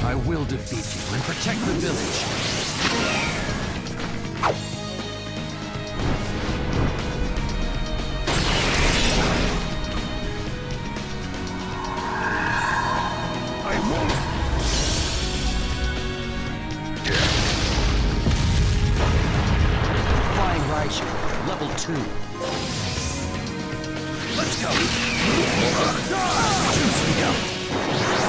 I will defeat you and protect the village. Level 2. Let's go! Juice me out!